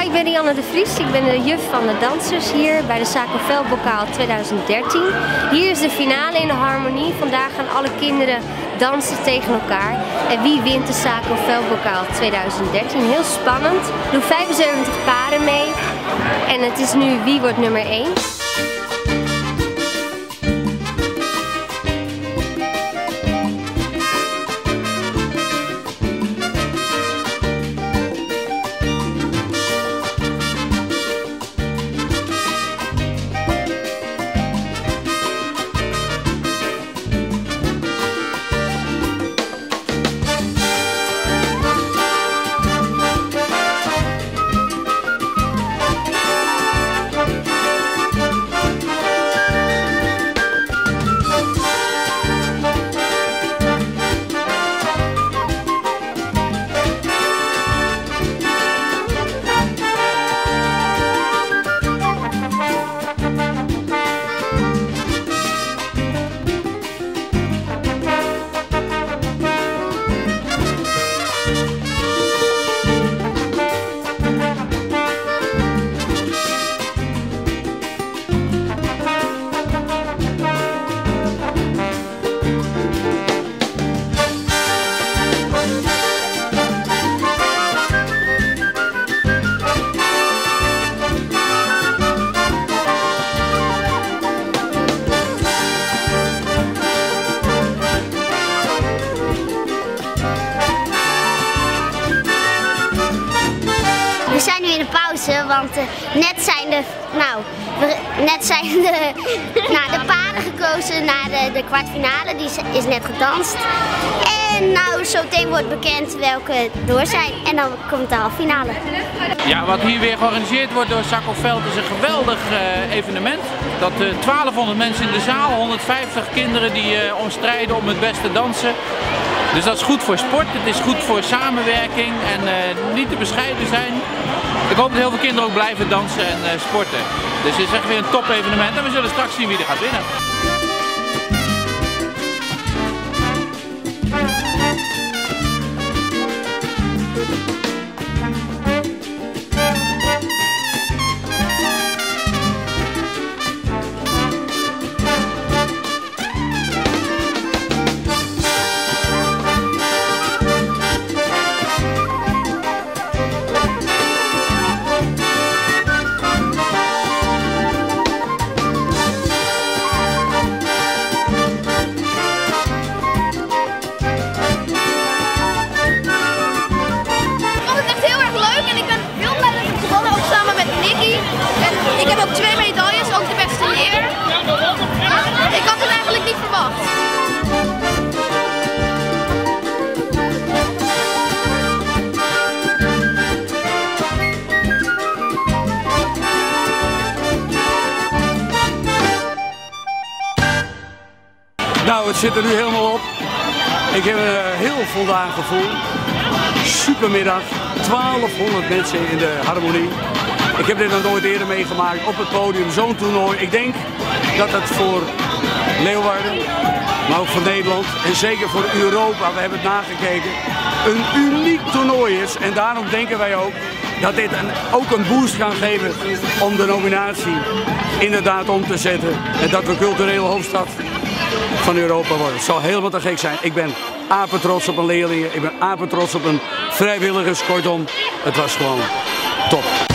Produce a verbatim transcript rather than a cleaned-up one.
ik ben Rianne de Vries. Ik ben de juf van de dansers hier bij de Sacco Veldbokaal tweeduizend dertien. Hier is de finale in de harmonie. Vandaag gaan alle kinderen dansen tegen elkaar. En wie wint de Sacco Veldbokaal tweeduizend dertien? Heel spannend. Er doen vijfenzeventig paren mee. En het is nu wie wordt nummer één. We zijn nu in de pauze, want uh, net zijn de, nou, we, net zijn de, nou, de paren gekozen naar de, de kwartfinale, die is, is net gedanst. En nou, zo meteen wordt bekend welke door zijn en dan komt de halffinale. Ja, wat hier weer georganiseerd wordt door Sacco Veld is een geweldig uh, evenement. Dat uh, twaalfhonderd mensen in de zaal, honderdvijftig kinderen die uh, omstrijden om het beste dansen. Dus dat is goed voor sport, het is goed voor samenwerking en uh, niet te bescheiden zijn. Ik hoop dat heel veel kinderen ook blijven dansen en uh, sporten. Dus het is echt weer een top evenement en we zullen straks zien wie er gaat winnen. Ik heb ook twee medailles, ook de beste leer. Ik had het eigenlijk niet verwacht. Nou, het zit er nu helemaal op. Ik heb een heel voldaan gevoel. Supermiddag, twaalfhonderd mensen in de harmonie. Ik heb dit nog nooit eerder meegemaakt op het podium, zo'n toernooi. Ik denk dat het voor Leeuwarden, maar ook voor Nederland en zeker voor Europa, we hebben het nagekeken, een uniek toernooi is. En daarom denken wij ook dat dit een, ook een boost kan geven om de nominatie inderdaad om te zetten. En dat we culturele hoofdstad van Europa worden. Het zal helemaal te gek zijn. Ik ben apetrots op een leerlingen, ik ben apetrots op een vrijwilligers. Kortom, het was gewoon top.